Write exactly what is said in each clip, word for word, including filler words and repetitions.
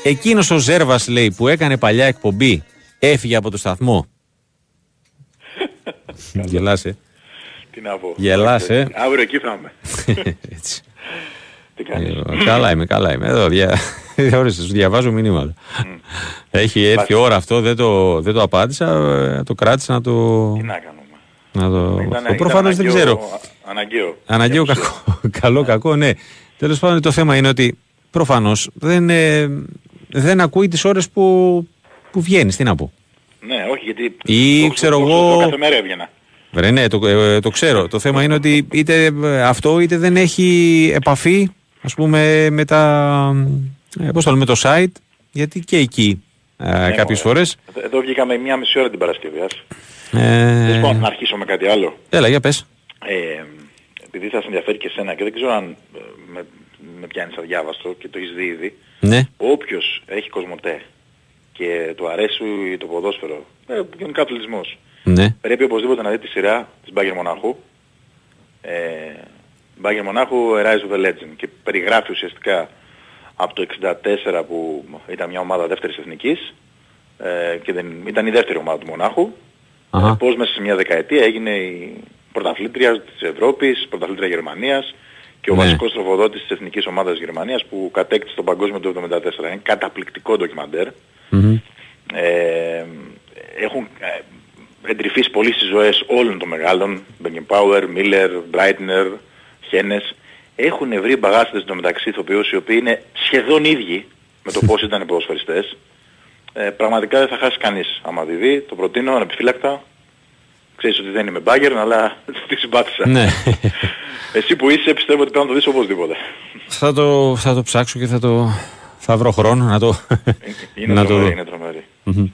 Εκείνος ο Ζέρβας, λέει, που έκανε παλιά εκπομπή, έφυγε από το σταθμό. Γελάσαι. Τι να πω. Γελάσαι. Αύριο εκεί θα είμαι. Έτσι. Τι κάνεις? Καλά είμαι, καλά είμαι. Εδώ δια... σου διαβάζω μηνύματα. Mm. Έχει έρθει η ώρα αυτό, δεν το, δεν το απάντησα, το κράτησα να το... Τι να κάνουμε. Να το... Ήταν, το προφανώς δεν ξέρω. Αναγκαίο. Αναγκαίο κακό. Καλό κακό, ναι. Τέλος πάντων το θέμα είναι ότι προφανώς δεν, ε, δεν ακούει τις ώρες που, που βγαίνεις, τι να πω. Ναι, όχι γιατί... Ή το, ξέρω το, εγώ... Το, το κάθε μέρα έβγαινα. Βρε, ναι, το, ε, το ξέρω. Το θέμα είναι ότι είτε αυτό είτε δεν έχει επαφή, ας πούμε, με τα... Ε, πώς το λέμε, το site, γιατί και εκεί ε, ναι, κάποιες φορές... Εδώ βγήκαμε μία μισή ώρα την Παρασκευή, ας. Ε... Δεν πω να αρχίσω με κάτι άλλο. Έλα, για πες. Ε, επειδή θα σε ενδιαφέρει και εσένα και δεν ξέρω αν με, με πιάνεις αδιάβαστο και το έχεις δει ήδη. Ναι. Όποιος έχει Κοσμοτέ και του αρέσει το ποδόσφαιρο, ε, γενικά αθλητισμός, ναι. πρέπει οπωσδήποτε να δει τη σειρά της Bayern Μονάχου. Ε, Bayern Μονάχου Rise of the Legend και περιγράφει ουσιαστικά από το εξήντα τέσσερα που ήταν μια ομάδα δεύτερης εθνικής ε, και δεν, ήταν η δεύτερη ομάδα του Μονάχου. Ε, πώς μέσα σε μια δεκαετία έγινε η πρωταθλήτρια της Ευρώπης, πρωταθλήτρια Γερμανίας και ο ναι. βασικός τροφοδότης της εθνικής ομάδας της Γερμανίας που κατέκτησε τον παγκόσμιο του εβδομήντα τέσσερα. Είναι καταπληκτικό ντοκιμαντέρ. Mm-hmm. Ε, έχουν ε, εντρυφήσει πολύ στις ζωές όλων των μεγάλων, Μπέγκενπάουερ, Μίλλερ, Μπράιτνερ, Χένες. Έχουν βρει μπαγάστες εντωμεταξύ ηθοποιούς οι οποίοι είναι σχεδόν ίδιοι με το πώς ήταν οι ποδοσφαιριστές. Ε, πραγματικά δεν θα χάσει κανείς άμα τη δει, το προτείνω ανεπιφύλακτα. Ξέρεις ότι δεν είμαι Bayern, αλλά τη συμπάθησα. Ναι. Εσύ που είσαι πιστεύω ότι πρέπει να το δεις οπωσδήποτε. Θα το, θα το ψάξω και θα το... θα βρω χρόνο να το... Είναι να τρομερή, το... είναι τρομερή. Mm-hmm.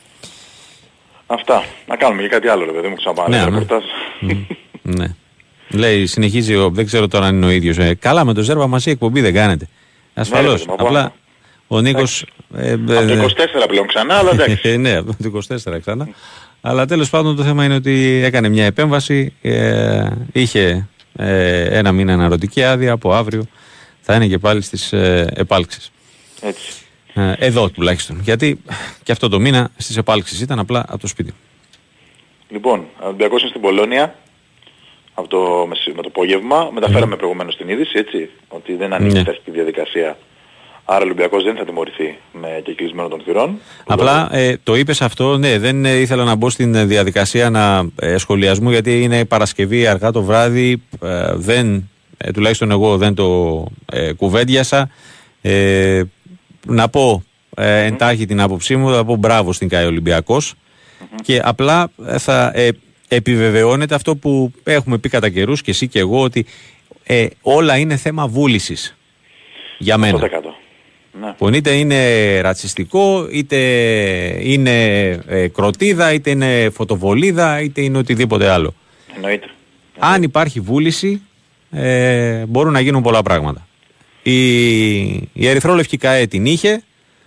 Αυτά. Να κάνουμε και κάτι άλλο ρε παιδί μου, ξαναπάμε. Ναι, ναι. Mm-hmm. ναι. Λέει, συνεχίζει, ο, δεν ξέρω τώρα αν είναι ο ίδιος. Ε, καλά με το Ζέρβα μαζί εκπομπή δεν κάνετε. Ασφαλώς. Ναι, απλά ο Νίκος... Ε, από το είκοσι τέσσερα πλέον ξανά, αλλά εντάξει. Ναι, από το είκοσι τέσσερα ξανά. Αλλά τέλος πάντων το θέμα είναι ότι έκανε μια επέμβαση, ε, είχε ε, ένα μήνα αναρωτική άδεια, από αύριο θα είναι και πάλι στις ε, επάλξεις. Έτσι. Ε, εδώ τουλάχιστον. Γιατί και αυτό το μήνα στις επάλξεις ήταν απλά από το σπίτι. Λοιπόν, ο Ολυμπιακός είναι στην Πολώνια από το, με το απόγευμα. Μεταφέραμε mm. προηγουμένως την είδηση, έτσι, ότι δεν ανοίγει mm. η διαδικασία. Άρα ο Ολυμπιακός δεν θα τιμωρηθεί με κεκλεισμένο των θυρών. Απλά ε, το είπες αυτό, ναι, δεν ε, ήθελα να μπω στην διαδικασία να, ε, σχολιασμού γιατί είναι Παρασκευή αργά το βράδυ, ε, δεν, ε, τουλάχιστον εγώ δεν το ε, κουβέντιασα. Ε, να πω ε, εντάχει mm-hmm. την άποψή μου, θα πω μπράβο στην ΚΑΕ Ολυμπιακός mm-hmm. και απλά θα ε, επιβεβαιώνεται αυτό που έχουμε πει κατά καιρούς και εσύ και εγώ ότι ε, όλα είναι θέμα βούλησης για μένα. εκατό τοις εκατό. Ναι. Που είτε είναι ρατσιστικό, είτε είναι ε, κροτίδα, είτε είναι φωτοβολίδα, είτε είναι οτιδήποτε άλλο. Εννοείται. Αν υπάρχει βούληση, ε, μπορούν να γίνουν πολλά πράγματα. Η, η Ερυθρόλευκη ΚΑΕ την είχε,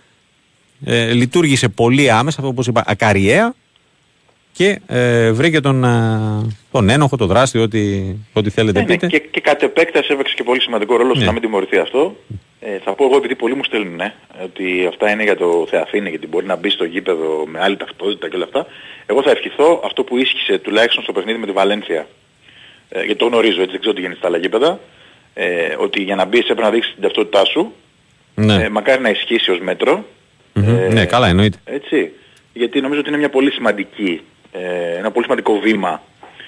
ε, λειτουργήσε πολύ άμεσα, όπως είπα, ακαριέα και ε, βρήκε τον, τον ένοχο, τον δράστη, ό,τι, ό,τι θέλετε ναι, πείτε. Ναι, και, και κατ' επέκταση έπαιξε και πολύ σημαντικό ρόλο ναι. να μην τιμωρηθεί αυτό. Ε, θα πω εγώ επειδή πολλοί μου στέλνουν ναι, ότι αυτά είναι για το Θεαθήνη, γιατί μπορεί να μπει στο γήπεδο με άλλη ταυτότητα και όλα αυτά. Εγώ θα ευχηθώ αυτό που ίσχυσε τουλάχιστον στο παιχνίδι με τη Βαλένθια. Ε, γιατί το γνωρίζω, έτσι δεν ξέρω τι γίνεται στα άλλα γήπεδα. Ε, ότι για να μπεις έπρεπε να δείξεις την ταυτότητά σου. Ναι. Ε, μακάρι να ισχύσει ως μέτρο. Mm-hmm. Ε, ναι, καλά εννοείται. Έτσι. Γιατί νομίζω ότι είναι μια πολύ σημαντική, ε, ένα πολύ σημαντικό βήμα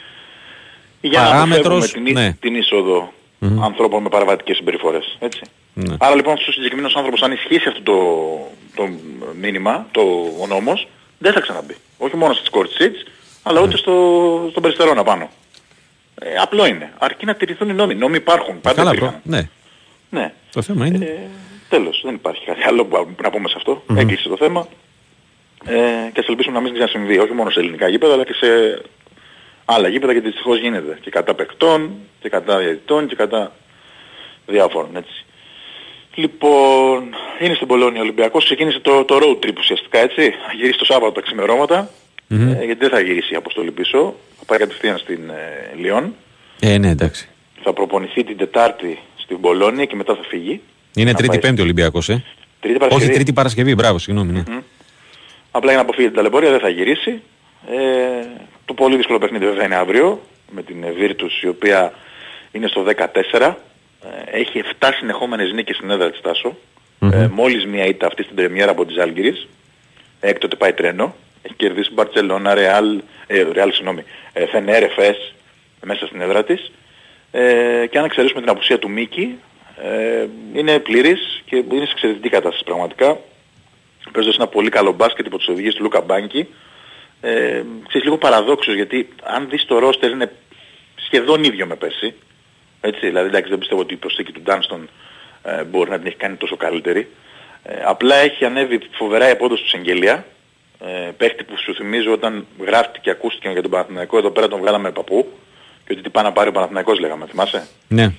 για παράμετρος, να αποφεύγουμε την, ναι. την είσοδο mm-hmm. ανθρώπων με παραβατικές συμπεριφορές. Έτσι. Ναι. Άρα λοιπόν αυτός ο συγκεκριμένος άνθρωπος αν ισχύσει αυτό το, το μήνυμα, το, ο νόμος, δεν θα ξαναμπεί. Όχι μόνο στις court seats, αλλά ούτε mm. στο, στον περιστερώνα πάνω. Ε, απλό είναι. Αρκεί να τηρηθούν οι νόμοι. Νόμοι υπάρχουν. Πάντα υπήρχαν. Ναι. ναι. Το θέμα είναι... Ε, τέλος. Δεν υπάρχει κάτι άλλο που να πούμε σε αυτό. Mm-hmm. Έκλεισε το θέμα. Ε, και ας ελπίσουμε να μην ξανασυμβεί. Όχι μόνο σε ελληνικά γήπεδα, αλλά και σε άλλα γήπεδα, γιατί δυστυχώς γίνεται. Και κατά παικτών, και κατά διαιτητών, και κατά διάφορων. Έτσι. Λοιπόν, είναι στην Πολώνια ο Ολυμπιακός, ξεκίνησε το, το road trip ουσιαστικά, έτσι. Θα γυρίσει το Σάββατο τα ξημερώματα, mm-hmm. ε, γιατί δεν θα γυρίσει η αποστολή πίσω. Θα πάει κατευθείαν στην ε, Λιόν. Ε, ναι, εντάξει. Θα προπονηθεί την Τετάρτη στην Πολώνια και μετά θα φύγει. Είναι Τρίτη-Πέμπτη ο Ολυμπιακός, ε. Τρίτη Παρασκευή. Όχι, Τρίτη Παρασκευή, μπράβο, συγγνώμη. Ναι. Mm. Απλά για να αποφύγει την ταλαιπωρία δεν θα γυρίσει. Ε, το πολύ δύσκολο παιχνίδι βέβαια είναι αύριο με την Virtus η οποία είναι στο δεκατέσσερα. Ε, έχει επτά συνεχόμενες νίκες στην έδρα της Τάσο. Mm-hmm. Ε, μόλις μία ήττα αυτή στην πρεμιέρα από τη Ζάλγκιρις. Έκτοτε πάει τρένο. Έχει κερδίσει Μπαρτσελώνα, Ρεάλ, ε, Ρεάλ συγγνώμη, ε, Φενέρ, Εφές μέσα στην έδρα της. Ε, και αν εξαιρέσουμε την απουσία του Μίκη, ε, είναι πλήρης και είναι σε εξαιρετική κατάσταση πραγματικά. Παίζοντας ένα πολύ καλό μπάσκετ υπό τις οδηγίες του Λούκα Μπάνκι. Ε, ξέρεις, λίγο παραδόξως, γιατί αν δεις το ρόστερ είναι σχεδόν ίδιο με πέρσι. Έτσι, δηλαδή εντάξει, δεν πιστεύω ότι η προσθήκη του Ντάνστον ε, μπορεί να την έχει κάνει τόσο καλύτερη. Ε, απλά έχει ανέβει φοβερά η απόδοση του Σεγγελία. Ε, παίχτη που σου θυμίζω όταν γράφτηκε και ακούστηκε για τον Παναθηναϊκό, εδώ πέρα τον βγάλαμε παππού. Και ότι τι πάει να πάρει ο Παναθηναϊκός λέγαμε, θυμάσαι. Ναι.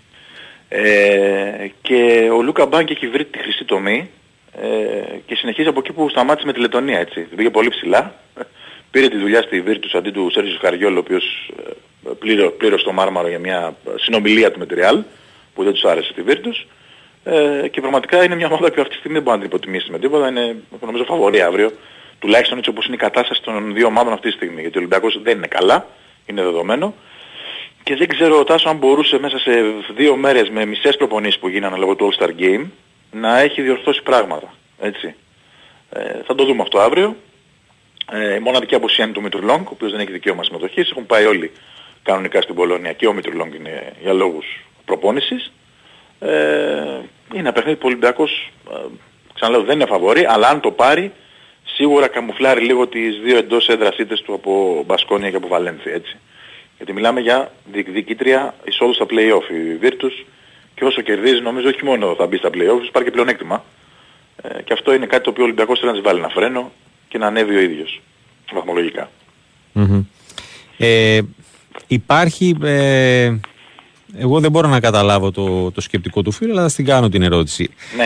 Ε, και ο Λούκα Μπάνκι έχει βρει τη χρυσή τομή ε, και συνεχίζει από εκεί που σταμάτησε με τη Λετωνία, έτσι. Πήγε πολύ ψηλά. Πήρε τη δουλειά στη Virtus αντί του Σέρζιο Χαριόλο, ο οποίος πλήρωσε το Μάρμαρο για μια συνομιλία του με τη Real, που δεν τους άρεσε τη Virtus. Ε, και πραγματικά είναι μια ομάδα που αυτή τη στιγμή δεν μπορεί να την υποτιμήσει με τίποτα. Είναι νομίζω φαβορί αύριο. Τουλάχιστον έτσι όπως είναι η κατάσταση των δύο ομάδων αυτή τη στιγμή. Γιατί ο Ολυμπιακός δεν είναι καλά, είναι δεδομένο. Και δεν ξέρω Τάσο αν μπορούσε μέσα σε δύο μέρες με μισές προπονήσεις που γίνανε λόγω του All-Star Game να έχει διορθώσει πράγματα. Έτσι. Ε, θα το δούμε αυτό αύριο. Ε, η μοναδική απουσία είναι του Μητρουλόγκ, ο οποίος δεν έχει δικαίωμα συμμετοχής. Έχουν πάει όλοι κανονικά στην Πολωνία και ο Μητρουλόγκ είναι για λόγους προπόνησης. Ε, είναι ένα παιχνίδι που ο Ολυμπιακός, ε, ξαναλέω, δεν είναι φαβορί, αλλά αν το πάρει σίγουρα καμουφλάρει λίγο τις δύο εντός έδρας ήττες του από Μπασκόνια και από Βαλένθια, έτσι. Γιατί μιλάμε για διεκδικήτρια εισόδου στα play-off η Virtus και όσο κερδίζει νομίζω όχι μόνο θα μπει στα play-off, υπάρχει και πλεονέκτημα. Ε, και αυτό είναι κάτι το οποίο ο Ολυμπιακός θέλει να της βάλει ένα φρένο και να ανέβει ο ίδιος βαθμολογικά. Mm-hmm. Ε, υπάρχει, ε, εγώ δεν μπορώ να καταλάβω το, το σκεπτικό του φίλου, αλλά θα την κάνω την ερώτηση. Ναι.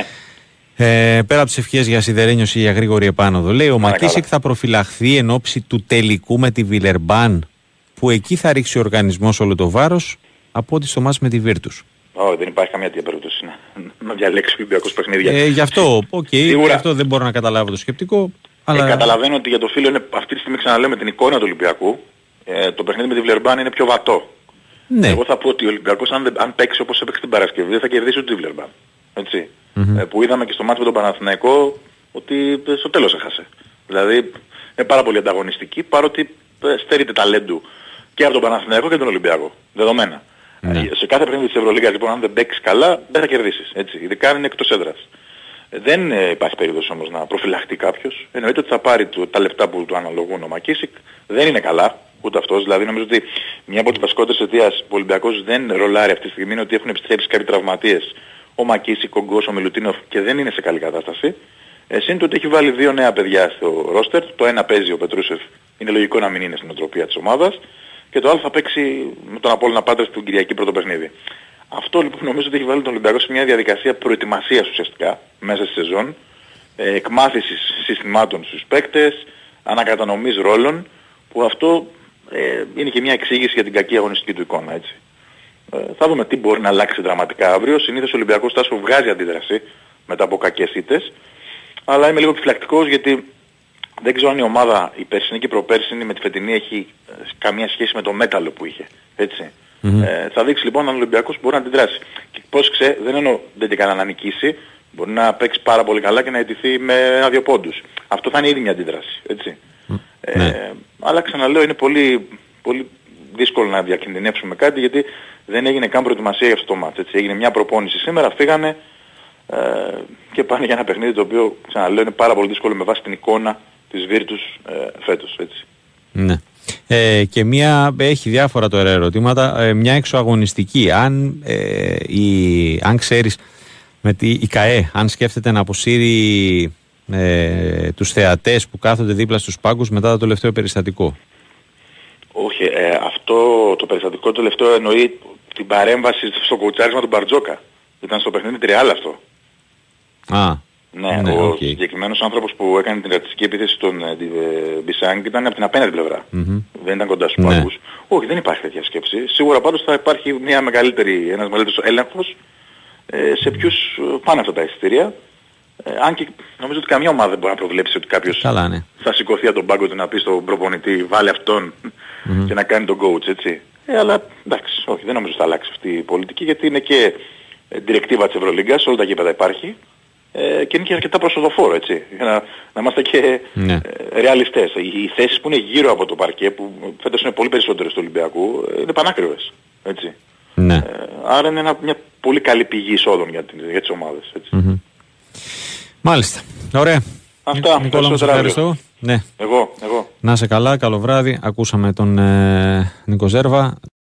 Ε, πέρα από τις ευχές για σιδερένιος ή για γρήγορη επάνωδο, λέει ο Μακίσικ θα προφυλαχθεί εν ώψη του τελικού με τη Βιλερμπάν, που εκεί θα ρίξει ο οργανισμός όλο το βάρος, από ό,τι στο μάτς με τη Virtus. Όχι, δεν υπάρχει καμία τέτοια περίπτωση να, να διαλέξει ο Ολυμπιακός παιχνίδια. Ε, γι' αυτό, okay, γι' αυτό δεν μπορώ να καταλάβω το σκεπτικό. Αλλά... Ε, καταλαβαίνω ότι για το φίλο είναι αυτή τη στιγμή, ξαναλέω, με την εικόνα του Ολυμπιακού, ε, το παιχνίδι με τη Βιλερμπάν είναι πιο βατό. Ναι. Εγώ θα πω ότι ο Ολυμπιακός αν, αν παίξει όπως έπαιξε την Παρασκευή δεν θα κερδίσει ούτε τη Βιλερμπάν. Έτσι. Mm-hmm. Ε, που είδαμε και στο μάτς με τον Παναθηναϊκό ότι στο τέλος έχασε. Δηλαδή είναι πάρα πολύ ανταγωνιστική, παρότι στερείται ταλέντου και από τον Παναθηναϊκό και τον Ολυμπιακό. Δεδομένα. Ναι. Σε κάθε παιχνίδι της Ευρωλίγκας λοιπόν αν δεν παίξεις καλά δεν θα κερδίσεις. Έτσι. Ειδικά αν είναι εκτός έδρας. Δεν ε, υπάρχει περίπτωση όμως να προφυλαχτεί κάποιος. Εννοείται ότι θα πάρει το, τα λεφτά που του αναλογούν ο Μακίσικ. Δεν είναι καλά ούτε αυτός. Δηλαδή νομίζω ότι μια από τις βασικότερες αιτίας που ο Ολυμπιακός δεν ρολάρει αυτή τη στιγμή είναι ότι έχουν επιστρέψει κάποιοι τραυματίες. Ο Μακίσικ, ο Γκος, ο Μιλουτίνοφ και δεν είναι σε καλή κατάσταση. Ε, Συν το ότι έχει βάλει δύο νέα παιδιά στο ρόστερ. Το ένα παίζει ο Πετρούσεφ. Είναι λογικό να μην είναι στην οτροπία της ομάδας. Και το άλλο θα παίξει με τον Απόλλωνα Πάτρας στην Κυριακή πρώτο παιχνίδι. Αυτό λοιπόν νομίζω ότι έχει βάλει τον Ολυμπιακό σε μια διαδικασία προετοιμασίας ουσιαστικά μέσα στη σεζόν, ε, εκμάθησης συστημάτων στους παίκτες, ανακατανομής ρόλων, που αυτό ε, είναι και μια εξήγηση για την κακή αγωνιστική του εικόνα, έτσι. Ε, θα δούμε τι μπορεί να αλλάξει δραματικά αύριο. Συνήθως ο Ολυμπιακός Τάσο βγάζει αντίδραση μετά από κακές ήττες, αλλά είμαι λίγο επιφυλακτικός γιατί δεν ξέρω αν η ομάδα η περσινή και η προπέρσινη με τη φετινή έχει καμία σχέση με το μέταλλο που είχε, έτσι. Mm-hmm. Ε, θα δείξει λοιπόν αν ο Ολυμπιακός μπορεί να αντιδράσει. Και πώς ξέρει, δεν εννοώ δεν την κανένα να νικήσει, μπορεί να παίξει πάρα πολύ καλά και να αιτηθεί με ένα-δύο πόντους. Αυτό θα είναι ήδη μια αντίδραση, έτσι. Mm. Ε, ναι. Αλλά ξαναλέω είναι πολύ, πολύ δύσκολο να διακινδυνεύσουμε κάτι γιατί δεν έγινε καν προετοιμασία για αυτό το μάτς. Έτσι. Έγινε μια προπόνηση σήμερα, φύγανε ε, και πάνε για ένα παιχνίδι το οποίο ξαναλέω είναι πάρα πολύ δύσκολο με βάση την εικόνα της Virtus ε, φέτος, έτσι. Ναι. Ε, και μια, έχει διάφορα τώρα ερωτήματα, ε, μια εξωαγωνιστική, αν, ε, η, αν ξέρεις με τη, η ΚΑΕ, αν σκέφτεται να αποσύρει ε, τους θεατές που κάθονται δίπλα στους πάγκους μετά το τελευταίο περιστατικό. Όχι, ε, αυτό το περιστατικό το τελευταίο εννοεί την παρέμβαση στο κουτσάρισμα του Μπαρτζόκα. Ήταν στο παιχνίδι Τριάλ αυτό. Α. Ναι, ναι, ο okay. συγκεκριμένος άνθρωπος που έκανε την ρατσιστική επίθεση στον ε, Μπισάνγκ ήταν από την απέναντι πλευρά. Mm-hmm. Δεν ήταν κοντά στους πάγκους. Ναι. Όχι, δεν υπάρχει τέτοια σκέψη. Σίγουρα πάντως θα υπάρχει μια μεγαλύτερη, ένας μεγαλύτερος έλεγχος ε, σε ποιους πάνε αυτά τα εισιτήρια. Ε, Ε, αν και νομίζω ότι καμιά ομάδα δεν μπορεί να προβλέψει ότι κάποιος Καλά, ναι. θα σηκωθεί από τον πάγκο του να πει στον προπονητή βάλε αυτόν mm-hmm. και να κάνει τον coach, έτσι. Ε, αλλά εντάξει, όχι, δεν νομίζω ότι θα αλλάξει αυτή η πολιτική γιατί είναι και διρεκτίβα της Ευρωλίγκας, όλα τα γήπεδα υπάρχει ε, και είναι και αρκετά προσοδοφόρο, έτσι. Για να, να είμαστε και ναι. ε, ρεαλιστές. Οι, οι θέσεις που είναι γύρω από το παρκέ, που φέτος είναι πολύ περισσότερες του Ολυμπιακού, ε, είναι πανάκριβες, έτσι. Ναι. Ε, άρα είναι ένα, μια πολύ καλή πηγή εισόδων για, την, για τις ομάδες, έτσι. Mm-hmm. Μάλιστα. Ωραία. Αυτά. Νικόλα, μου σε ευχαριστώ. Ναι. Εγώ, εγώ. Να είσαι καλά, καλό βράδυ. Ακούσαμε τον ε, Νίκο Ζέρβα.